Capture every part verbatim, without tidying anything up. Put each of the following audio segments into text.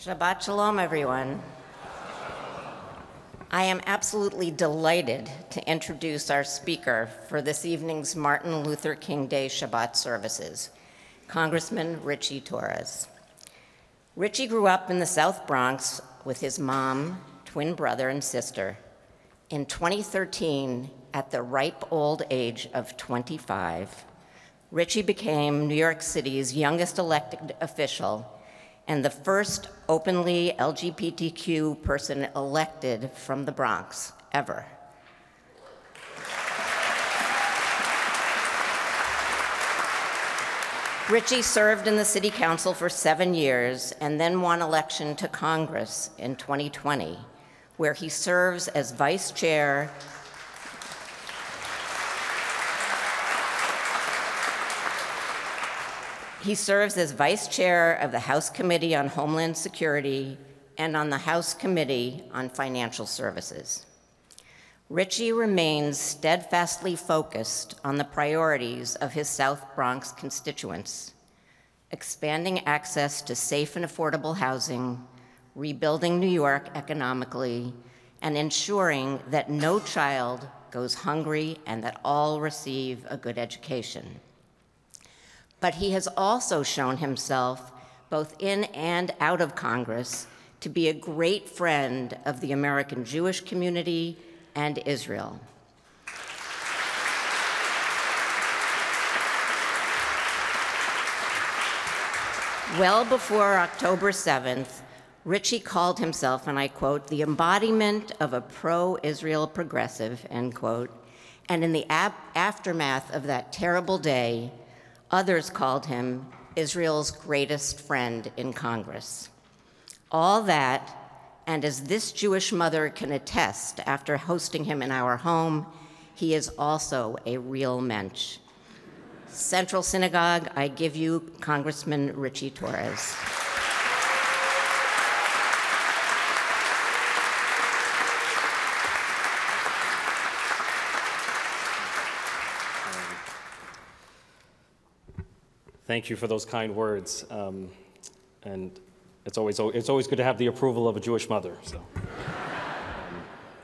Shabbat Shalom, everyone. I am absolutely delighted to introduce our speaker for this evening's Martin Luther King Day Shabbat services, Congressman Ritchie Torres. Ritchie grew up in the South Bronx with his mom, twin brother, and sister. In twenty thirteen, at the ripe old age of twenty-five, Ritchie became New York City's youngest elected official and the first openly L G B T Q person elected from the Bronx ever. Ritchie served in the city council for seven years and then won election to Congress in twenty twenty, where he serves as vice chair He serves as vice chair of the House Committee on Homeland Security and on the House Committee on Financial Services. Ritchie remains steadfastly focused on the priorities of his South Bronx constituents: expanding access to safe and affordable housing, rebuilding New York economically, and ensuring that no child goes hungry and that all receive a good education. But he has also shown himself, both in and out of Congress, to be a great friend of the American Jewish community and Israel. Well before October seventh, Ritchie called himself, and I quote, the embodiment of a pro-Israel progressive, end quote, and in the aftermath of that terrible day, others called him Israel's greatest friend in Congress. All that, and as this Jewish mother can attest after hosting him in our home, he is also a real mensch. Central Synagogue, I give you Congressman Ritchie Torres. Thank you for those kind words, um, and it's always it's always good to have the approval of a Jewish mother. So, um,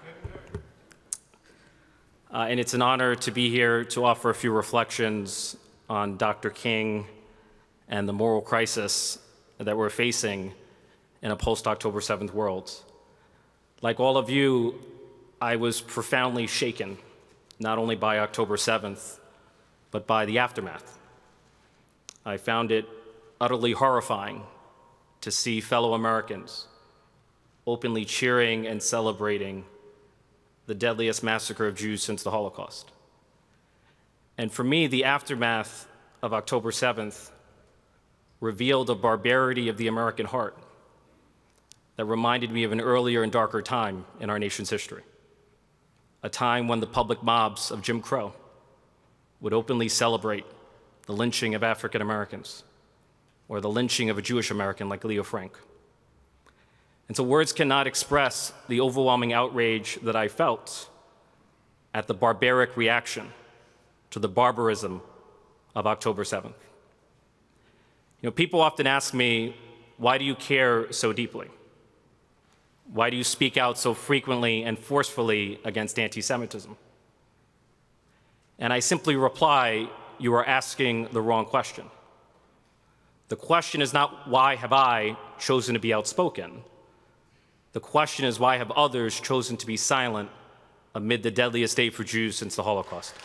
uh, and it's an honor to be here to offer a few reflections on Doctor King and the moral crisis that we're facing in a post-October seventh world. Like all of you, I was profoundly shaken, not only by October seventh, but by the aftermath. I found it utterly horrifying to see fellow Americans openly cheering and celebrating the deadliest massacre of Jews since the Holocaust. And for me, the aftermath of October seventh revealed a barbarity of the American heart that reminded me of an earlier and darker time in our nation's history, a time when the public mobs of Jim Crow would openly celebrate the lynching of African Americans, or the lynching of a Jewish American like Leo Frank. And so words cannot express the overwhelming outrage that I felt at the barbaric reaction to the barbarism of October seventh. You know, people often ask me, why do you care so deeply? Why do you speak out so frequently and forcefully against anti-Semitism? And I simply reply, you are asking the wrong question. The question is not, why have I chosen to be outspoken? The question is, why have others chosen to be silent amid the deadliest day for Jews since the Holocaust?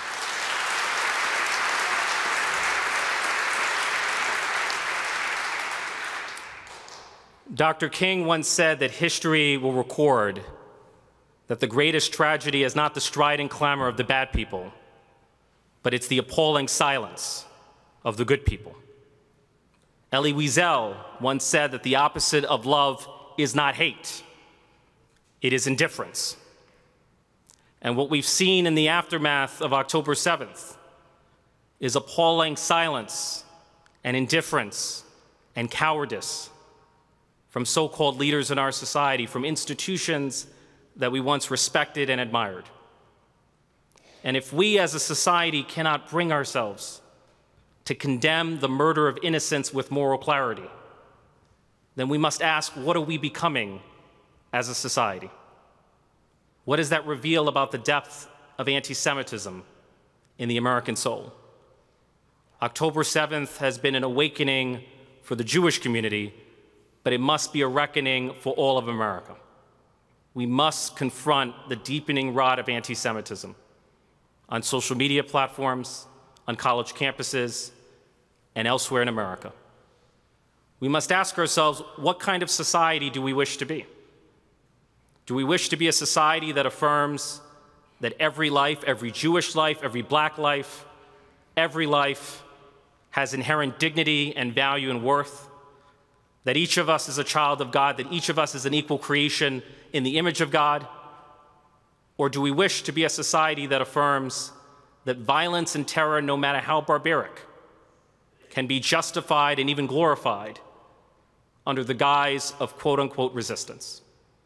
Doctor King once said that history will record that the greatest tragedy is not the strident clamor of the bad people, but it's the appalling silence of the good people. Elie Wiesel once said that the opposite of love is not hate, it is indifference. And what we've seen in the aftermath of October seventh is appalling silence and indifference and cowardice from so-called leaders in our society, from institutions that we once respected and admired. And if we as a society cannot bring ourselves to condemn the murder of innocents with moral clarity, then we must ask, what are we becoming as a society? What does that reveal about the depth of anti-Semitism in the American soul? October seventh has been an awakening for the Jewish community, but it must be a reckoning for all of America. We must confront the deepening rot of anti-Semitism on social media platforms, on college campuses, and elsewhere in America. We must ask ourselves, what kind of society do we wish to be? Do we wish to be a society that affirms that every life, every Jewish life, every black life, every life has inherent dignity and value and worth, that each of us is a child of God, that each of us is an equal creation in the image of God? Or do we wish to be a society that affirms that violence and terror, no matter how barbaric, can be justified and even glorified under the guise of quote-unquote resistance?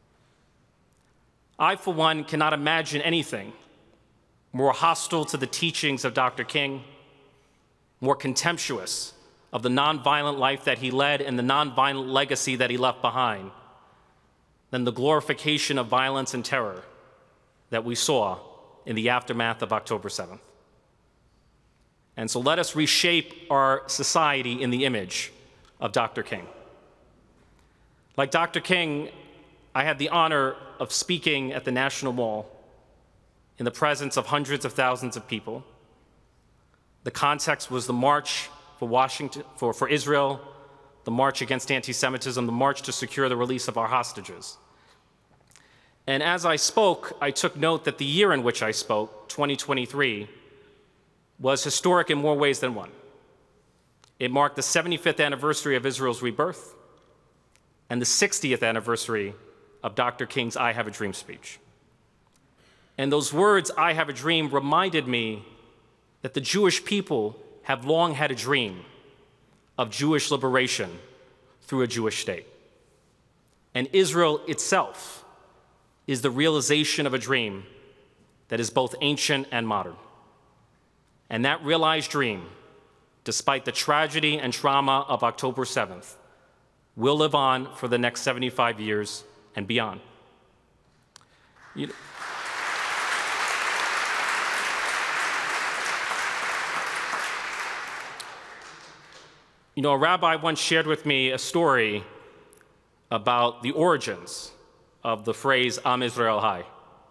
I, for one, cannot imagine anything more hostile to the teachings of Doctor King, more contemptuous of the nonviolent life that he led and the nonviolent legacy that he left behind than the glorification of violence and terror that we saw in the aftermath of October seventh. And so let us reshape our society in the image of Doctor King. Like Doctor King, I had the honor of speaking at the National Mall in the presence of hundreds of thousands of people. The context was the March for Washington, for, for Israel, the march against anti-Semitism, the march to secure the release of our hostages. And as I spoke, I took note that the year in which I spoke, twenty twenty-three, was historic in more ways than one. It marked the seventy-fifth anniversary of Israel's rebirth and the sixtieth anniversary of Doctor King's I Have a Dream speech. And those words, I have a dream, reminded me that the Jewish people have long had a dream of Jewish liberation through a Jewish state. And Israel itself is the realization of a dream that is both ancient and modern. And that realized dream, despite the tragedy and trauma of October seventh, will live on for the next seventy-five years and beyond. You, you know, a rabbi once shared with me a story about the origins of the phrase Am Israel Hai.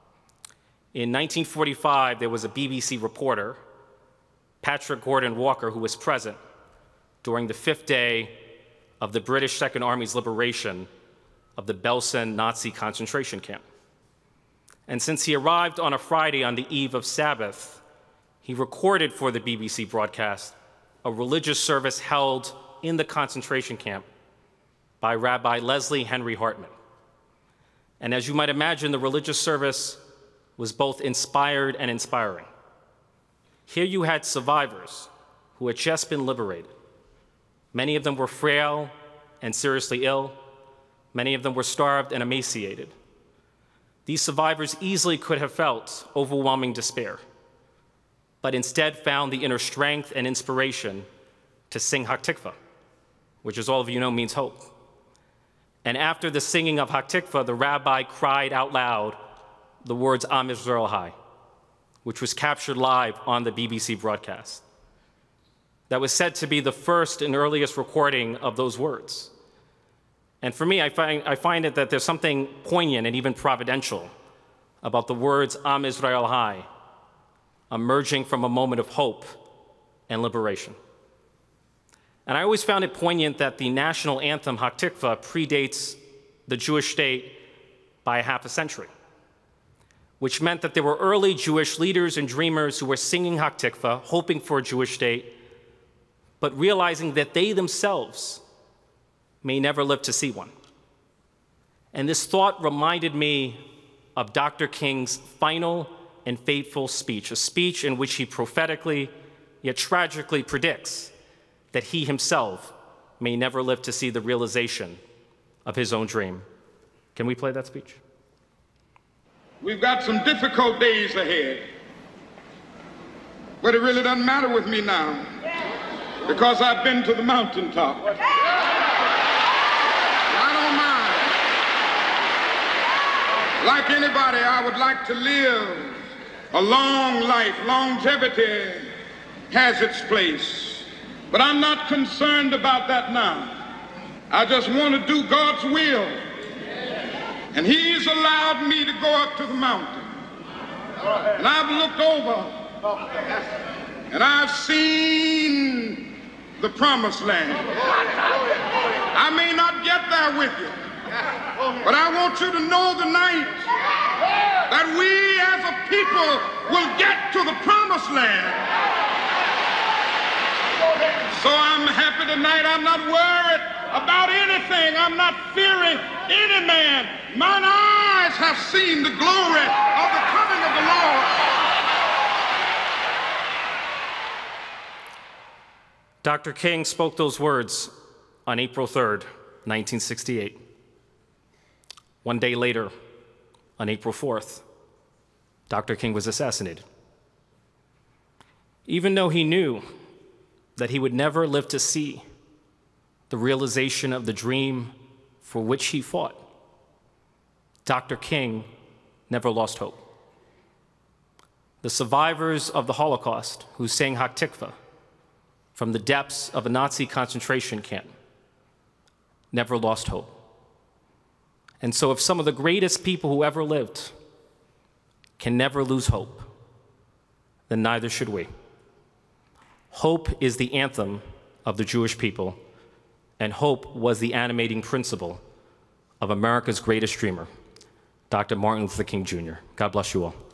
In nineteen forty-five, there was a B B C reporter, Patrick Gordon Walker, who was present during the fifth day of the British Second Army's liberation of the Belsen Nazi concentration camp. And since he arrived on a Friday on the eve of Sabbath, he recorded for the B B C broadcast a religious service held in the concentration camp by Rabbi Leslie Henry Hartman. And as you might imagine, the religious service was both inspired and inspiring. Here you had survivors who had just been liberated. Many of them were frail and seriously ill. Many of them were starved and emaciated. These survivors easily could have felt overwhelming despair, but instead found the inner strength and inspiration to sing Haktikva, which, as all of you know, means hope. And after the singing of Haktikva, the rabbi cried out loud the words Am Israel Hai, which was captured live on the B B C broadcast. That was said to be the first and earliest recording of those words. And for me, I find, I find it that there's something poignant and even providential about the words Am Israel Hai emerging from a moment of hope and liberation. And I always found it poignant that the national anthem, Haktikva, predates the Jewish state by a half a century, which meant that there were early Jewish leaders and dreamers who were singing Haktikva, hoping for a Jewish state, but realizing that they themselves may never live to see one. And this thought reminded me of Doctor King's final and fateful speech, a speech in which he prophetically, yet tragically predicts that he himself may never live to see the realization of his own dream. Can we play that speech? We've got some difficult days ahead, but it really doesn't matter with me now because I've been to the mountaintop. Like anybody, I would like to live a long life. Longevity has its place. But I'm not concerned about that now. I just want to do God's will. And He's allowed me to go up to the mountain. And I've looked over and I've seen the promised land. I may not get there with you, but I want you to know tonight that we as a people will get to the promised land. So I'm happy tonight. I'm not worried about anything. I'm not fearing any man. Mine eyes have seen the glory of the coming of the Lord. Doctor King spoke those words on April third, nineteen sixty-eight. One day later, on April fourth, Doctor King was assassinated. Even though he knew that he would never live to see the realization of the dream for which he fought, Doctor King never lost hope. The survivors of the Holocaust who sang Haktikva from the depths of a Nazi concentration camp never lost hope. And so if some of the greatest people who ever lived can never lose hope, then neither should we. Hope is the anthem of the Jewish people, and hope was the animating principle of America's greatest dreamer, Doctor Martin Luther King Junior God bless you all.